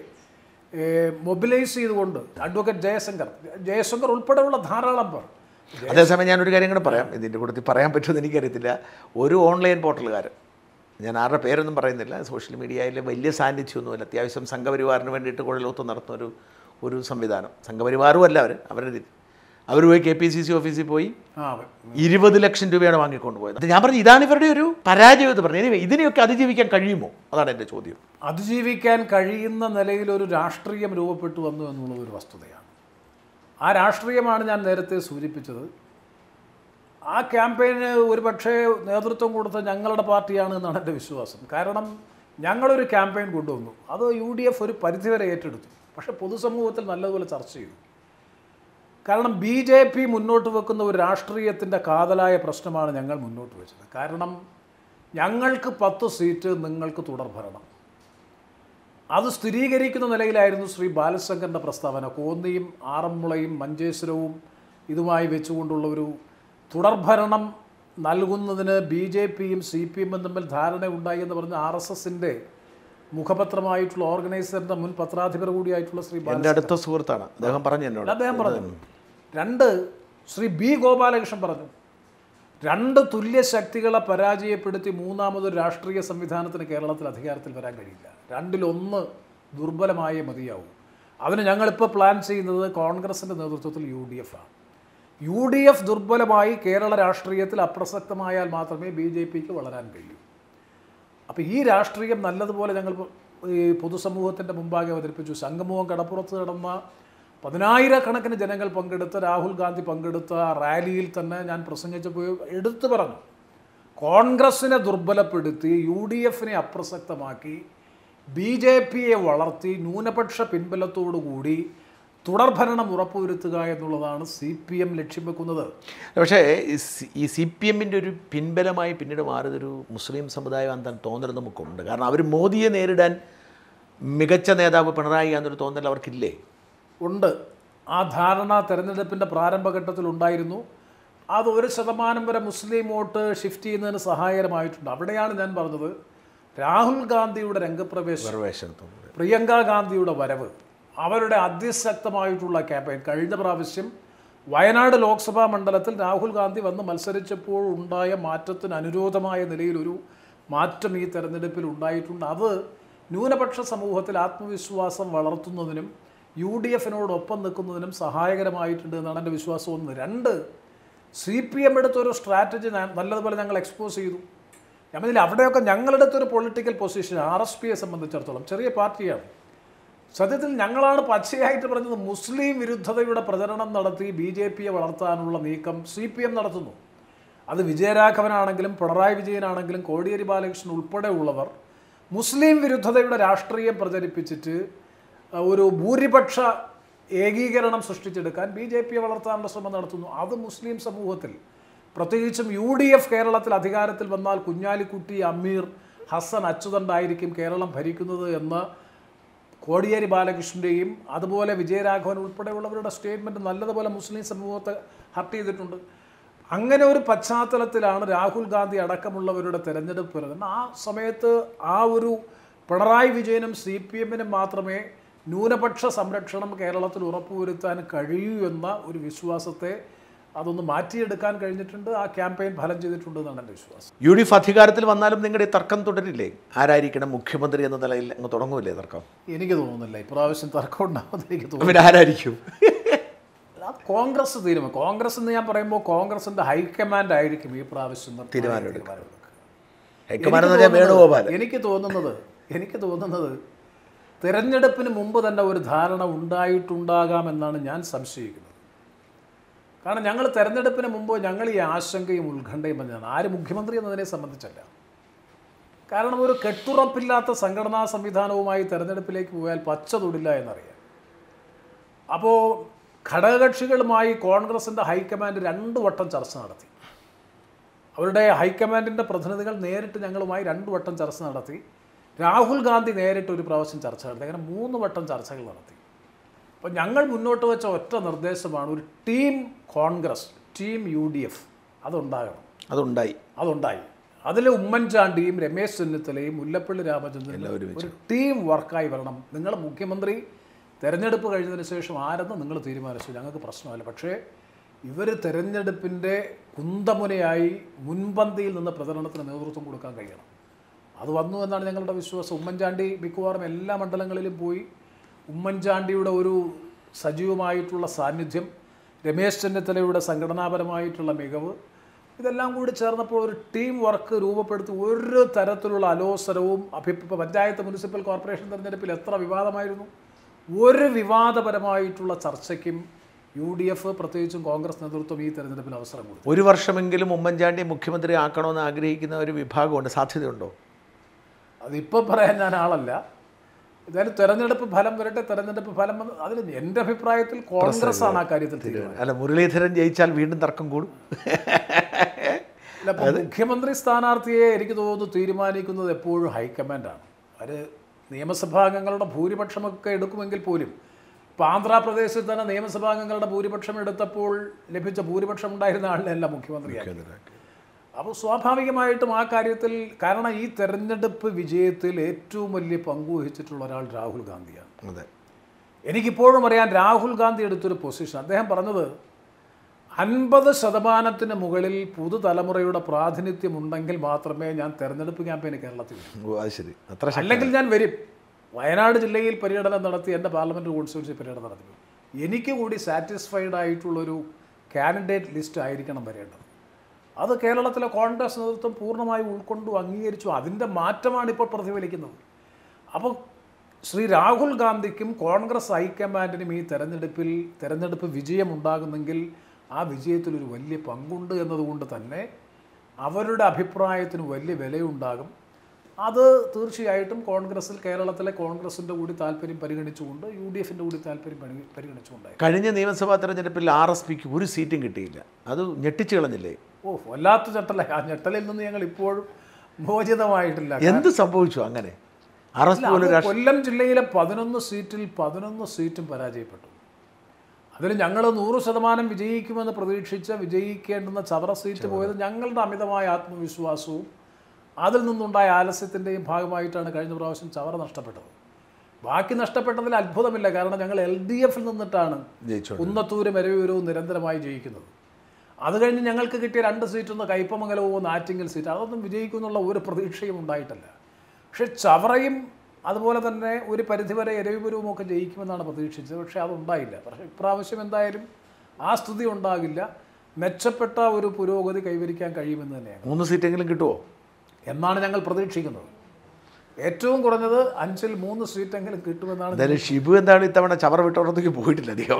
മൊബിലൈസ് ചെയ്തുകൊണ്ട് അഡ്വക്കേറ്റ് ജയശങ്കർ ജയശങ്കർ ഉൾപ്പെടെയുള്ള ധാരാളം പേർ. അതേസമയം ഞാനൊരു കാര്യം കൂടെ പറയാം, ഇതിൻ്റെ കൂട്ടത്തിൽ പറയാൻ പറ്റുമെന്ന് എനിക്കറിയത്തില്ല. ഒരു ഓൺലൈൻ പോർട്ടലുകാരൻ, ഞാൻ ആരുടെ പേരൊന്നും പറയുന്നില്ല, സോഷ്യൽ മീഡിയയിൽ വലിയ സാന്നിധ്യമൊന്നുമില്ല, അത്യാവശ്യം സംഘപരിവാറിന് വേണ്ടിയിട്ട് കുഴലൂത്ത് നടത്തുന്ന ഒരു ഒരു സംവിധാനം. സംഘപരിവാറും അല്ല അവർ, അവരുടെ അവർ പോയി കെ പി സി സി ഓഫീസിൽ പോയി ഇരുപത് ലക്ഷം രൂപയാണ് വാങ്ങിക്കൊണ്ട് പോയത്. ഞാൻ പറഞ്ഞു ഇതാണ് ഇവരുടെ ഒരു പരാജയം എന്ന് പറഞ്ഞു. ഇനി ഇതിനെയൊക്കെ അതിജീവിക്കാൻ കഴിയുമോ? അതാണ് എൻ്റെ ചോദ്യം. അതിജീവിക്കാൻ കഴിയുന്ന നിലയിൽ ഒരു രാഷ്ട്രീയം രൂപപ്പെട്ടു വന്നു എന്നുള്ളത് ഒരു വസ്തുതയാണ്. ആ രാഷ്ട്രീയമാണ് ഞാൻ നേരത്തെ സൂചിപ്പിച്ചത്. ആ ക്യാമ്പയിന് ഒരുപക്ഷെ നേതൃത്വം കൊടുത്ത ഞങ്ങളുടെ പാർട്ടിയാണ് എന്നാണ് എൻ്റെ വിശ്വാസം. കാരണം ഞങ്ങളൊരു ക്യാമ്പയിൻ കൊണ്ടുവന്നു, അത് യു ഡി എഫ് ഒരു പരിധിവരെ ഏറ്റെടുത്തു. പക്ഷേ പൊതുസമൂഹത്തിൽ നല്ലതുപോലെ ചർച്ച ചെയ്തു. കാരണം ബി ജെ പി മുന്നോട്ട് വെക്കുന്ന ഒരു രാഷ്ട്രീയത്തിൻ്റെ കാതലായ പ്രശ്നമാണ് ഞങ്ങൾ മുന്നോട്ട് വെച്ചത്. കാരണം ഞങ്ങൾക്ക് പത്ത് സീറ്റ്, നിങ്ങൾക്ക് തുടർഭരണം. അത് സ്ഥിരീകരിക്കുന്ന നിലയിലായിരുന്നു ശ്രീ ബാലശങ്കറിൻ്റെ പ്രസ്താവന. കോന്നിയും ആറന്മുളയും മഞ്ചേശ്വരവും ഇതുമായി വെച്ചുകൊണ്ടുള്ള ഒരു തുടർഭരണം നൽകുന്നതിന് ബി ജെ പിയും സി പി എമ്മും തമ്മിൽ ധാരണ ഉണ്ടായി എന്ന് പറഞ്ഞ ആർ എസ് എസിൻ്റെ മുഖപത്രമായിട്ടുള്ള ഓർഗനൈസറിൻ്റെ മുൻ പത്രാധിപർ കൂടിയായിട്ടുള്ള ശ്രീ എൻ്റെ അടുത്ത സുഹൃത്താണ് അദ്ദേഹം പറഞ്ഞു എന്നോട് അദ്ദേഹം പറഞ്ഞു. രണ്ട് ശ്രീ ബി ഗോപാലകൃഷ്ണൻ പറഞ്ഞു, രണ്ട് തുല്യ ശക്തികളെ പരാജയപ്പെടുത്തി മൂന്നാമതൊരു രാഷ്ട്രീയ സംവിധാനത്തിന് കേരളത്തിൽ അധികാരത്തിൽ വരാൻ കഴിയില്ല. രണ്ടിലൊന്ന് ദുർബലമായേ മതിയാവും. അതിന് ഞങ്ങളിപ്പോൾ പ്ലാൻ ചെയ്യുന്നത് കോൺഗ്രസിൻ്റെ നേതൃത്വത്തിൽ യു ഡി എഫ് ആണ്. യു ഡി എഫ് ദുർബലമായി കേരള രാഷ്ട്രീയത്തിൽ അപ്രസക്തമായാൽ മാത്രമേ ബി ജെ പിക്ക് വളരാൻ കഴിയൂ. അപ്പോൾ ഈ രാഷ്ട്രീയം നല്ലതുപോലെ ഞങ്ങൾ ഈ പൊതുസമൂഹത്തിൻ്റെ മുമ്പാകെ അവതരിപ്പിച്ചു. ശംഖുമുഖം കടപ്പുറത്ത് നടന്ന പതിനായിരക്കണക്കിന് ജനങ്ങൾ പങ്കെടുത്ത രാഹുൽ ഗാന്ധി പങ്കെടുത്ത റാലിയിൽ തന്നെ ഞാൻ പ്രസംഗിച്ചപ്പോൾ എടുത്തു പറഞ്ഞു, കോൺഗ്രസിനെ ദുർബലപ്പെടുത്തി യു ഡി എഫിനെ അപ്രസക്തമാക്കി ബി ജെ പിയെ വളർത്തി ന്യൂനപക്ഷ പിൻബലത്തോടുകൂടി തുടർഭരണം ഉറപ്പുവരുത്തുക എന്നുള്ളതാണ് സി പി എം ലക്ഷ്യം വെക്കുന്നത്. പക്ഷേ ഈ സി പി എമ്മിൻ്റെ ഒരു പിൻബലമായി പിന്നീട് മാറിയതൊരു മുസ്ലിം സമുദായം എന്താ തോന്നൽ നമുക്കുണ്ട്. കാരണം അവർ മോദിയെ നേരിടാൻ മികച്ച നേതാവ് പിണറായി എന്നൊരു തോന്നൽ അവർക്കില്ലേ? ഉണ്ട്. ആ ധാരണ തെരഞ്ഞെടുപ്പിൻ്റെ പ്രാരംഭഘട്ടത്തിൽ ഉണ്ടായിരുന്നു. അത് ഒരു ശതമാനം വരെ മുസ്ലിം വോട്ട് ഷിഫ്റ്റ് ചെയ്യുന്നതിന് സഹായകരമായിട്ടുണ്ട്. അവിടെയാണ് ഞാൻ പറഞ്ഞത്, രാഹുൽ ഗാന്ധിയുടെ രംഗപ്രവേശം, പ്രിയങ്ക ഗാന്ധിയുടെ വരവ്, അവരുടെ അതിശക്തമായിട്ടുള്ള ക്യാമ്പയിൻ. കഴിഞ്ഞ പ്രാവശ്യം വയനാട് ലോക്സഭാ മണ്ഡലത്തിൽ രാഹുൽ ഗാന്ധി വന്ന് മത്സരിച്ചപ്പോൾ ഉണ്ടായ മാറ്റത്തിന് അനുരോധമായ നിലയിലൊരു മാറ്റം ഈ തെരഞ്ഞെടുപ്പിൽ ഉണ്ടായിട്ടുണ്ട്. അത് ന്യൂനപക്ഷ സമൂഹത്തിൽ ആത്മവിശ്വാസം വളർത്തുന്നതിനും യു ഡി എഫിനോടൊപ്പം നിൽക്കുന്നതിനും സഹായകരമായിട്ടുണ്ട് എന്നാണ് എൻ്റെ വിശ്വാസം. ഒന്ന്. രണ്ട്, സി പി എം എടുത്തൊരു സ്ട്രാറ്റജി നല്ലതുപോലെ ഞങ്ങൾ എക്സ്പോസ് ചെയ്തു. ഞാൻ പറഞ്ഞില്ല, അവിടെയൊക്കെ ഞങ്ങളെടുത്തൊരു പൊളിറ്റിക്കൽ പൊസിഷൻ ആർ എസ് പിയെ സംബന്ധിച്ചിടത്തോളം ചെറിയ പാർട്ടിയാണ്. സത്യത്തിൽ ഞങ്ങളാണ് പച്ചയായിട്ട് പറഞ്ഞത്, മുസ്ലിം വിരുദ്ധതയുടെ പ്രചരണം നടത്തി ബി ജെ പിയെ വളർത്താനുള്ള നീക്കം സി പി എം നടത്തുന്നു. അത് വിജയരാഘവനാണെങ്കിലും പിണറായി വിജയനാണെങ്കിലും കോടിയേരി ബാലകൃഷ്ണൻ ഉൾപ്പെടെ ഉള്ളവർ മുസ്ലിം വിരുദ്ധതയുടെ രാഷ്ട്രീയം പ്രചരിപ്പിച്ചിട്ട് ഒരു ഭൂരിപക്ഷ ഏകീകരണം സൃഷ്ടിച്ചെടുക്കാൻ ബി ജെ പിയെ വളർത്താനുള്ള ശ്രമം നടത്തുന്നു. അത് മുസ്ലിം സമൂഹത്തിൽ, പ്രത്യേകിച്ചും യു ഡി എഫ് കേരളത്തിൽ അധികാരത്തിൽ വന്നാൽ കുഞ്ഞാലിക്കുട്ടി, അമീർ, ഹസൻ, അച്യുതണ്ടായിരിക്കും കേരളം ഭരിക്കുന്നത് എന്ന കോടിയേരി ബാലകൃഷ്ണൻ്റെയും അതുപോലെ വിജയരാഘവൻ ഉൾപ്പെടെയുള്ളവരുടെ സ്റ്റേറ്റ്മെൻറ്റ് നല്ലതുപോലെ മുസ്ലിം സമൂഹത്തെ ഹർട്ട് ചെയ്തിട്ടുണ്ട്. അങ്ങനെ ഒരു പശ്ചാത്തലത്തിലാണ് രാഹുൽ ഗാന്ധി അടക്കമുള്ളവരുടെ തെരഞ്ഞെടുപ്പ് വരുന്നത്. ആ സമയത്ത് ആ ഒരു പിണറായി വിജയനും സി പി എമ്മിനും മാത്രമേ ന്യൂനപക്ഷ സംരക്ഷണം കേരളത്തിൽ ഉറപ്പുവരുത്താൻ കഴിയൂ എന്ന ഒരു വിശ്വാസത്തെ അതൊന്ന് മാറ്റിയെടുക്കാൻ കഴിഞ്ഞിട്ടുണ്ട്. ആ ക്യാമ്പയിൻ ഫലം ചെയ്തിട്ടുണ്ട് എന്നാണ് എൻ്റെ വിശ്വാസം. യു ഡി എഫ് അധികാരത്തിൽ വന്നാലും നിങ്ങളുടെ തർക്കം തുടരില്ലേ? ആരായിരിക്കണം മുഖ്യമന്ത്രി എന്ന നിലയിൽ അങ്ങ് തുടങ്ങൂല്ലേ തർക്കം? എനിക്ക് തോന്നുന്നില്ല ഇപ്രാവശ്യം തർക്കം ഉണ്ടാവുമെന്ന് എനിക്ക് തോന്നുന്നു. പിന്നെ ആരായിരിക്കും? കോൺഗ്രസ് തീരുമാനം. കോൺഗ്രസ് എന്ന് ഞാൻ പറയുമ്പോൾ കോൺഗ്രസിൻ്റെ ഹൈക്കമാൻഡ് ആയിരിക്കും ഈ പ്രാവശ്യം തീരുമാനമെടുക്കുക. എനിക്ക് തോന്നുന്നത് എനിക്ക് തോന്നുന്നത് തിരഞ്ഞെടുപ്പിന് മുമ്പ് തന്നെ ഒരു ധാരണ ഉണ്ടായിട്ടുണ്ടാകാമെന്നാണ് ഞാൻ സംശയിക്കുന്നത്. കാരണം ഞങ്ങൾ തെരഞ്ഞെടുപ്പിന് മുമ്പ് ഞങ്ങൾ ഈ ആശങ്കയും ഉത്കണ്ഠയും പറഞ്ഞാണ്, ആര് മുഖ്യമന്ത്രി എന്നതിനെ സംബന്ധിച്ചല്ല. കാരണം ഒരു കെട്ടുറപ്പില്ലാത്ത സംഘടനാ സംവിധാനവുമായി തെരഞ്ഞെടുപ്പിലേക്ക് പോയാൽ പച്ച തൊടില്ല എന്നറിയാം. അപ്പോൾ ഘടകകക്ഷികളുമായി കോൺഗ്രസിൻ്റെ ഹൈക്കമാൻഡ് രണ്ട് വട്ടം ചർച്ച നടത്തി. അവരുടെ ഹൈക്കമാൻഡിൻ്റെ പ്രതിനിധികൾ നേരിട്ട് ഞങ്ങളുമായി രണ്ട് വട്ടം ചർച്ച നടത്തി. രാഹുൽ ഗാന്ധി നേരിട്ട് ഒരു പ്രാവശ്യം ചർച്ച നടത്തി. അങ്ങനെ മൂന്ന് വട്ടം ചർച്ചകൾ നടത്തി. അപ്പോൾ ഞങ്ങൾ മുന്നോട്ട് വെച്ച ഒറ്റ നിർദ്ദേശമാണ്, ഒരു team Congress, team U D F അതുണ്ടാകണം. അതുണ്ടായി അതുണ്ടായി അതിൽ ഉമ്മൻചാണ്ടിയും രമേശ് ചെന്നിത്തലയും മുല്ലപ്പള്ളി രാമചന്ദ്രനും ഒരു ടീം വർക്കായി വരണം. നിങ്ങൾ മുഖ്യമന്ത്രി തെരഞ്ഞെടുപ്പ് കഴിഞ്ഞതിന് ശേഷം ആരെന്ന് നിങ്ങൾ തീരുമാനിച്ചു, ഞങ്ങൾക്ക് പ്രശ്നമല്ല. പക്ഷേ ഇവർ തെരഞ്ഞെടുപ്പിൻ്റെ കുന്തമുനയായി മുൻപന്തിയിൽ നിന്ന് പ്രചരണത്തിന് നേതൃത്വം കൊടുക്കാൻ കഴിയണം. അത് വന്നു എന്നാണ് ഞങ്ങളുടെ വിശ്വാസം. ഉമ്മൻചാണ്ടി മിക്കവാറും എല്ലാ മണ്ഡലങ്ങളിലും പോയി. ഉമ്മൻചാണ്ടിയുടെ ഒരു സജീവമായിട്ടുള്ള സാന്നിധ്യം, രമേശ് ചെന്നിത്തലയുടെ സംഘടനാപരമായിട്ടുള്ള മികവ്, ഇതെല്ലാം കൂടി ചേർന്നപ്പോൾ ഒരു ടീം വർക്ക് രൂപപ്പെടുത്തി ഒരു തരത്തിലുള്ള അലോസരവും അഭി പഞ്ചായത്ത് മുനിസിപ്പൽ കോർപ്പറേഷൻ തെരഞ്ഞെടുപ്പിൽ എത്ര വിവാദമായിരുന്നു. ഒരു വിവാദപരമായിട്ടുള്ള ചർച്ചയ്ക്കും യു ഡി എഫ് പ്രത്യേകിച്ചും കോൺഗ്രസ് നേതൃത്വം ഈ തെരഞ്ഞെടുപ്പിൽ അവസരം കൊടുത്തു. ഒരു വർഷമെങ്കിലും ഉമ്മൻചാണ്ടി മുഖ്യമന്ത്രി ആക്കണമെന്ന് ആഗ്രഹിക്കുന്ന ഒരു വിഭാഗമുണ്ട്. സാധ്യതയുണ്ടോ? അതിപ്പോൾ പറയാൻ ഞാൻ ആളല്ല. എന്തായാലും തെരഞ്ഞെടുപ്പ് ഫലം വരട്ടെ. തെരഞ്ഞെടുപ്പ് ഫലം വന്ന് അതിൽ എൻ്റെ അഭിപ്രായത്തിൽ കോൺഗ്രസ് ആണ് ആ കാര്യത്തിൽ തീരുമാനം. അല്ല, മുരളീധരൻ ജയിച്ചാൽ വീണ്ടും തർക്കം കൂടും. അല്ല, അപ്പോൾ മുഖ്യമന്ത്രി സ്ഥാനാർത്ഥിയെ എനിക്ക് തോന്നുന്നു തീരുമാനിക്കുന്നത് എപ്പോഴും ഹൈക്കമാൻഡാണ്. അത് നിയമസഭാംഗങ്ങളുടെ ഭൂരിപക്ഷമൊക്കെ എടുക്കുമെങ്കിൽ പോലും ഇപ്പോൾ ആന്ധ്രാപ്രദേശിൽ തന്നെ നിയമസഭാംഗങ്ങളുടെ ഭൂരിപക്ഷം എടുത്തപ്പോൾ ലഭിച്ച ഭൂരിപക്ഷം ഉണ്ടായിരുന്ന ആളിനല്ല മുഖ്യമന്ത്രിയാക്കി. അപ്പോൾ സ്വാഭാവികമായിട്ടും ആ കാര്യത്തിൽ, കാരണം ഈ തെരഞ്ഞെടുപ്പ് വിജയത്തിൽ ഏറ്റവും വലിയ പങ്കുവഹിച്ചിട്ടുള്ള ഒരാൾ രാഹുൽ ഗാന്ധിയാണ്. അതെ, എനിക്കിപ്പോഴും അറിയാൻ രാഹുൽ ഗാന്ധി എടുത്തൊരു പൊസിഷൻ. അദ്ദേഹം പറഞ്ഞത് അൻപത് ശതമാനത്തിന് മുകളിൽ പുതുതലമുറയുടെ പ്രാതിനിധ്യം ഉണ്ടെങ്കിൽ മാത്രമേ ഞാൻ തെരഞ്ഞെടുപ്പ് ക്യാമ്പയിന് കേരളത്തിൽ വരൂ, അല്ലെങ്കിൽ ഞാൻ വരും. വയനാട് ജില്ലയിൽ പര്യടനം നടത്തി, എൻ്റെ പാർലമെൻറ്റ് കോൺസ്റ്റിറ്റ്യുവൻസി പര്യടനം നടത്തി. എനിക്ക് കൂടി സാറ്റിസ്ഫൈഡ് ആയിട്ടുള്ളൊരു കാൻഡിഡേറ്റ് ലിസ്റ്റ് ആയിരിക്കണം വരേണ്ടത്. അത് കേരളത്തിലെ കോൺഗ്രസ് നേതൃത്വം പൂർണ്ണമായി ഉൾക്കൊണ്ടു അംഗീകരിച്ചു. അതിൻ്റെ മാറ്റമാണ് ഇപ്പോൾ പ്രതിഫലിക്കുന്നത്. അപ്പോൾ ശ്രീ രാഹുൽ ഗാന്ധിക്കും കോൺഗ്രസ് ഹൈക്കമാൻഡിനും ഈ തെരഞ്ഞെടുപ്പിൽ തെരഞ്ഞെടുപ്പ് വിജയമുണ്ടാകുന്നെങ്കിൽ ആ വിജയത്തിലൊരു വലിയ പങ്കുണ്ട് എന്നതുകൊണ്ട് തന്നെ അവരുടെ അഭിപ്രായത്തിന് വലിയ വിലയുണ്ടാകും. അത് തീർച്ചയായിട്ടും കോൺഗ്രസിൽ കേരളത്തിലെ കോൺഗ്രസിൻ്റെ കൂടി താല്പര്യം പരിഗണിച്ചുകൊണ്ട് യു ഡി എഫിൻ്റെ കൂടി താല്പര്യം പരി പരിഗണിച്ചുകൊണ്ടായി. കഴിഞ്ഞ നിയമസഭാ തെരഞ്ഞെടുപ്പിൽ ആർ എസ് പിക്ക് ഒരു സീറ്റും കിട്ടിയില്ല. അത് ഞെട്ടിച്ചു കളഞ്ഞില്ലേ? ഓ, വല്ലാത്ത ഞെട്ടല. ആ ഞെട്ടലിൽ നിന്ന് ഞങ്ങൾ ഇപ്പോഴും മോചിതമായിട്ടില്ല. എന്ത് സംഭവിച്ചു അങ്ങനെ? ആർ എസ് പി കൊല്ലം ജില്ലയിലെ പതിനൊന്ന് സീറ്റിൽ പതിനൊന്ന് സീറ്റും പരാജയപ്പെട്ടു. അതിൽ ഞങ്ങൾ നൂറ് ശതമാനം വിജയിക്കുമെന്ന് പ്രതീക്ഷിച്ച വിജയിക്കേണ്ടുന്ന ചവറ സീറ്റ് പോയത് ഞങ്ങളുടെ അമിതമായ ആത്മവിശ്വാസവും അതിൽ നിന്നുണ്ടായ ആലസ്യത്തിൻ്റെയും ഭാഗമായിട്ടാണ് കഴിഞ്ഞ പ്രാവശ്യം ചവറ നഷ്ടപ്പെട്ടത്. ബാക്കി നഷ്ടപ്പെട്ടതിൽ അത്ഭുതമില്ല. കാരണം ഞങ്ങൾ എൽ ഡി എഫിൽ നിന്നിട്ടാണ് കുന്നത്തൂരും എരയൂരവും നിരന്തരമായി ജയിക്കുന്നത്. അത് കഴിഞ്ഞ് ഞങ്ങൾക്ക് കിട്ടിയ രണ്ട് സീറ്റൊന്ന് കയ്പമംഗലവും ആറ്റിങ്ങൽ സീറ്റ്, അതൊന്നും വിജയിക്കുമെന്നുള്ള ഒരു പ്രതീക്ഷയും ഉണ്ടായിട്ടില്ല. പക്ഷേ ചവറയും അതുപോലെ തന്നെ ഒരു പരിധിവരെ എരയൂരവും ഒക്കെ ജയിക്കുമെന്നാണ് പ്രതീക്ഷിച്ചത്. പക്ഷേ അതുണ്ടായില്ല. പക്ഷേ ഇപ്രാവശ്യം എന്തായാലും ആ സ്ഥിതി ഉണ്ടാകില്ല. മെച്ചപ്പെട്ട ഒരു പുരോഗതി കൈവരിക്കാൻ കഴിയുമെന്ന് തന്നെയാണ്. മൂന്ന് സീറ്റെങ്കിലും കിട്ടുമോ എന്നാണ് ഞങ്ങൾ പ്രതീക്ഷിക്കുന്നത്. ഏറ്റവും കുറഞ്ഞത് അഞ്ചിൽ മൂന്ന് സീറ്റെങ്കിലും കിട്ടുമെന്നാണ്. എന്തായാലും ഷിബു എന്താണ് ഇത്തവണ ചവറ വിട്ടോടത്തേക്ക് പോയിട്ടില്ല അധികം.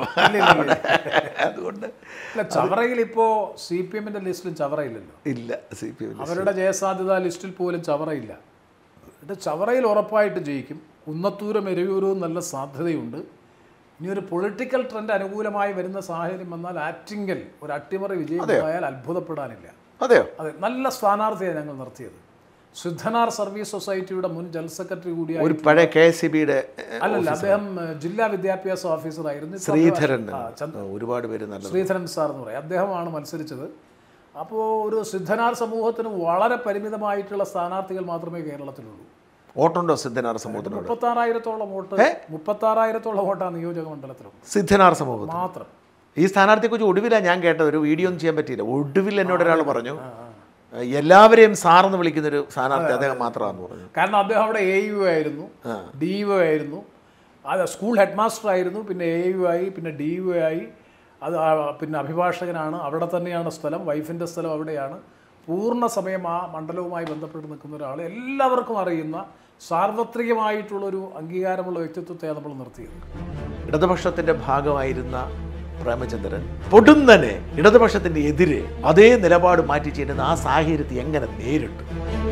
അതുകൊണ്ട് അല്ല, ചവറയിൽ ഇപ്പോൾ സി പി എമ്മിൻ്റെ ലിസ്റ്റിലും ചവറയില്ലല്ലോ. ഇല്ല, സി പി എം അവരുടെ ജയസാധ്യതാ ലിസ്റ്റിൽ പോലും ചവറയില്ല. ഇത് ചവറയിൽ ഉറപ്പായിട്ട് ജയിക്കും. കുന്നത്തൂരും എരയൂരവും നല്ല സാധ്യതയുണ്ട്. ഇനി ഒരു പൊളിറ്റിക്കൽ ട്രെൻഡ് അനുകൂലമായി വരുന്ന സാഹചര്യം വന്നാൽ ആറ്റിങ്ങൽ ഒരു അട്ടിമറി വിജയമായാൽ അത്ഭുതപ്പെടാനില്ല. അതെയോ? അതെ, നല്ല സ്ഥാനാർത്ഥിയാണ് ഞങ്ങൾ നിർത്തിയത്. സിദ്ധനാർ സർവീസ് സൊസൈറ്റിയുടെ മുൻ ജനറൽ സെക്രട്ടറി കൂടിയായി, ഒരു പഴയ കെ എസ് സി ബിയുടെ അല്ലല്ല, അദ്ദേഹം ജില്ലാ വിദ്യാഭ്യാസ ഓഫീസറായിരുന്നു. ശ്രീധരൻ, ഒരുപാട് പേര് നല്ല ശ്രീധരൻ സാർ എന്ന് പറയും, അദ്ദേഹമാണ് മത്സരിച്ചത്. അപ്പോൾ ഒരു സിദ്ധനാർ സമൂഹത്തിന് വളരെ പരിമിതമായിട്ടുള്ള സ്ഥാനാർത്ഥികൾ മാത്രമേ കേരളത്തിലുള്ളൂ. വോട്ടുണ്ടോ സിദ്ധനാർ സമൂഹത്തിനോട്? മുപ്പത്താറായിരത്തോളം വോട്ട് മുപ്പത്താറായിരത്തോളം വോട്ടാണ് നിയോജക മണ്ഡലത്തിലുണ്ട് സിദ്ധനാർ സമൂഹം മാത്രം. ഈ സ്ഥാനാർത്ഥിയെക്കുറിച്ച് ഒടുവിലാണ് ഞാൻ കേട്ടത്. ഒരു വീഡിയോ ഒന്നും ചെയ്യാൻ പറ്റിയില്ല. ഒടുവിൽ എന്നോട് ഒരാൾ പറഞ്ഞു എല്ലാവരെയും സാറെന്ന് വിളിക്കുന്നൊരു സ്ഥാനാർത്ഥി അദ്ദേഹം മാത്രമാണെന്ന് പറഞ്ഞു. കാരണം അദ്ദേഹം അവിടെ എ യു ആയിരുന്നു, ഡി യു ആയിരുന്നു, അത് സ്കൂൾ ഹെഡ് മാസ്റ്റർ ആയിരുന്നു, പിന്നെ എ യു ആയി, പിന്നെ ഡി യു ആയി, അത് പിന്നെ അഭിഭാഷകനാണ്. അവിടെ തന്നെയാണ് സ്ഥലം, വൈഫിൻ്റെ സ്ഥലം അവിടെയാണ്. പൂർണ്ണ സമയം ആ മണ്ഡലവുമായി ബന്ധപ്പെട്ട് നിൽക്കുന്ന ഒരാൾ, എല്ലാവർക്കും അറിയുന്ന സാർവത്രികമായിട്ടുള്ളൊരു അംഗീകാരമുള്ള വ്യക്തിത്വത്തെ നമ്മൾ നിർത്തിയത്. ഇടതുപക്ഷത്തിൻ്റെ ഭാഗമായിരുന്ന പ്രേമചന്ദ്രൻ പൊടുന്നനെ ഇടതുപക്ഷത്തിൻ്റെ എതിരെ അതേ നിലപാട് മാറ്റി ചേരുന്ന ആ സാഹചര്യത്തെ എങ്ങനെ നേരിട്ടു?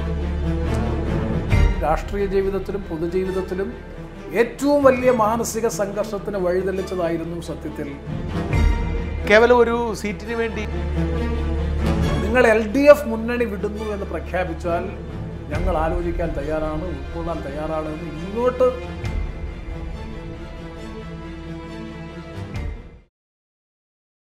രാഷ്ട്രീയ ജീവിതത്തിലും പൊതുജീവിതത്തിലും ഏറ്റവും വലിയ മാനസിക സംഘർഷത്തിന് വഴിതെളിച്ചതായിരുന്നു സത്യത്തിൽ. കേവലം ഒരു സീറ്റിന് വേണ്ടി നിങ്ങൾ എൽ ഡി എഫ് മുന്നണി വിടുന്നു എന്ന് പ്രഖ്യാപിച്ചാൽ ഞങ്ങൾ ആലോചിക്കാൻ തയ്യാറാണ്, ഉൾക്കൊള്ളാൻ തയ്യാറാണ് എന്ന് ഇങ്ങോട്ട്